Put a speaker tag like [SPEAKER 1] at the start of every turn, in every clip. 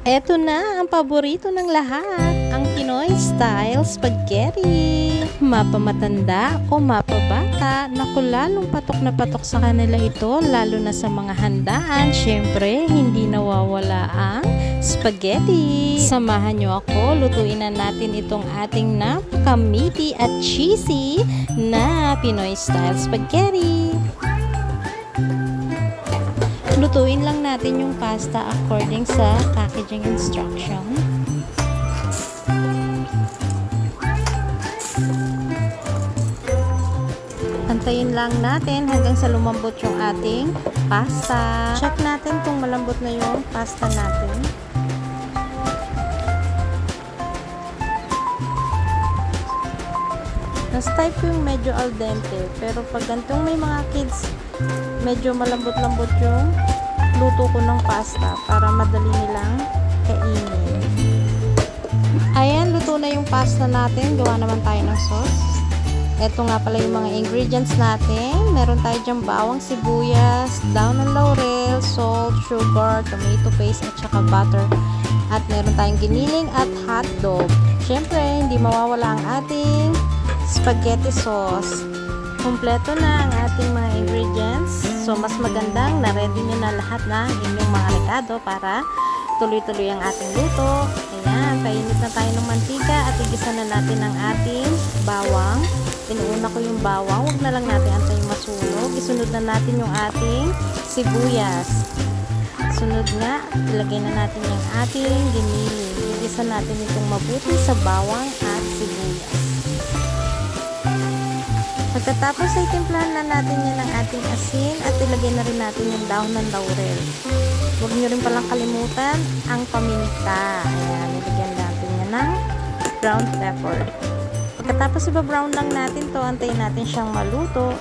[SPEAKER 1] Eto na ang paborito ng lahat, ang Pinoy style spaghetti. Mapamatanda o mapabata, naku lalong patok na patok sa kanila ito, lalo na sa mga handaan. Syempre, hindi nawawala ang spaghetti. Samahan nyo ako, lutuin na natin itong ating napaka-meaty at cheesy na Pinoy style spaghetti. Lutuin lang natin yung pasta according sa packaging instruction. Antayin lang natin hanggang sa lumambot yung ating pasta. Check natin kung malambot na yung pasta natin. Nas type ko yung medyo al dente, pero pag gantong may mga kids, medyo malambot-lambot yung luto ko ng pasta para madali nilang kainin. Ayan, luto na yung pasta natin. Gawa naman tayo ng sauce. Ito nga pala yung mga ingredients natin. Meron tayo dyan bawang, sibuyas, daon ng laurel, salt, sugar, tomato paste, at saka butter. At meron tayong giniling at hotdog. Siyempre, hindi mawawala ang ating spaghetti sauce. Kompleto na ang ating mga ingredients. So, mas magandang na-ready nyo na lahat ng inyong mga rekado para tuloy-tuloy ang ating luto. Ayan, painit na tayo ng mantika at igisa na natin ang ating bawang. Inuuna ko yung bawang. Huwag na lang natin antayin masunog. Isunod na natin yung ating sibuyas. Sunod nga, ilagay na natin yung ating giniling. Igisa natin itong mabuti sa bawang at sibuyas. Pagkatapos ay timplahan na natin yan ng ating asin at ilagay na rin natin yung daon ng laurel. Huwag nyo rin palang kalimutan ang paminta. Ayan, ilagyan natin yan ng brown pepper. Pagkatapos iba-brown lang natin to, antayin natin siyang maluto.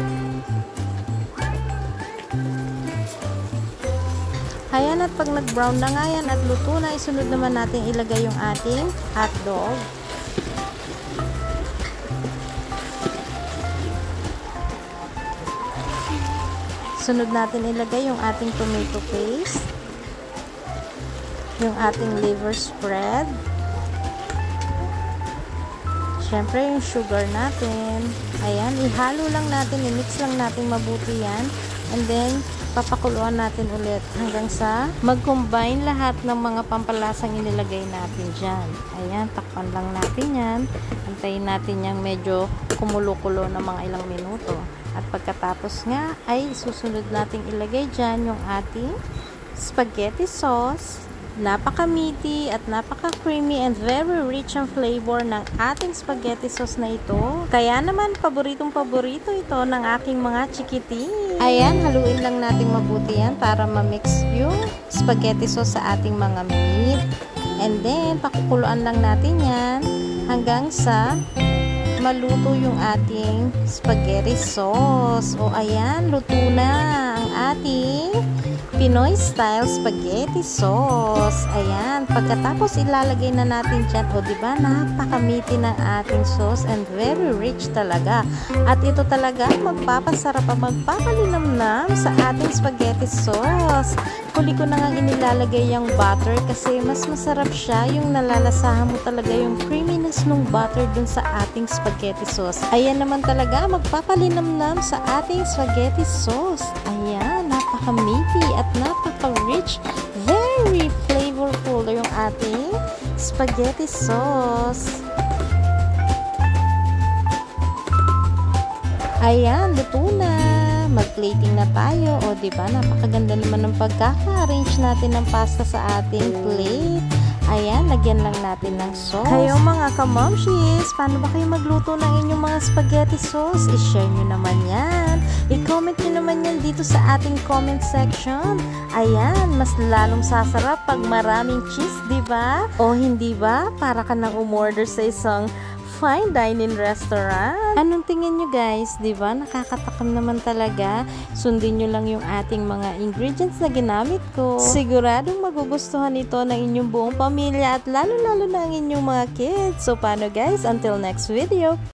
[SPEAKER 1] Ayan, at pag nag-brown na nga yan at luto na, isunod naman natin ilagay yung ating hotdog. Sunod natin ilagay yung ating tomato paste, yung ating liver spread, syempre yung sugar natin. Ayan, ihalo lang natin, i-mix lang natin mabuti yan, and then papakuluan natin ulit hanggang sa mag-combine lahat ng mga pampalasang inilagay natin dyan. Ayan, takpan lang natin yan, antayin natin yung medyo kumulo-kulo ng mga ilang minuto. At pagkatapos nga ay susunod nating ilagay dyan yung ating spaghetti sauce. Napaka-meaty at napaka-creamy and very rich ang flavor ng ating spaghetti sauce na ito. Kaya naman, paboritong-paborito ito ng aking mga chikiting. Ayan, haluin lang natin mabuti yan para ma-mix yung spaghetti sauce sa ating mga meat. And then, pakukuluan lang natin yan hanggang sa maluto yung ating spaghetti sauce. O ayan, luto na ang ating Pinoy style spaghetti sauce. Ayan, pagkatapos ilalagay na natin dyan. O diba, napaka-meaty ng ating sauce and very rich talaga. At ito talaga magpapasarap at magpapalinamnam sa ating spaghetti sauce. Huli ko na nga inilalagay yung butter kasi mas masarap siya, yung nalalasahan mo talaga yung creaminess ng butter dun sa ating spaghetti sauce. Ayan naman talaga magpapalinamnam sa ating spaghetti sauce. Ayan, napaka-meaty at napaka-rich, very flavorful yung ating spaghetti sauce. Ayan, luto na. Mag-plating na tayo. O, diba? Napakaganda naman ng pagkaka-arrange natin ng pasta sa ating plate. Ayan, lagyan lang natin ng sauce. Kayo mga kamomshis, paano ba kayo magluto ng inyong mga spaghetti sauce? I-share nyo naman yan. I-comment nyo naman yan dito sa ating comment section. Ayan, mas lalong sasarap pag maraming cheese, diba? O, hindi ba? Para ka nang umorder sa isang fine dining restaurant. Anong tingin nyo guys? Diba? Nakakatakam naman talaga. Sundin nyo lang yung ating mga ingredients na ginamit ko. Siguradong magugustuhan ito ng inyong buong pamilya at lalo-lalo na ang inyong mga kids. So, paano guys? Until next video.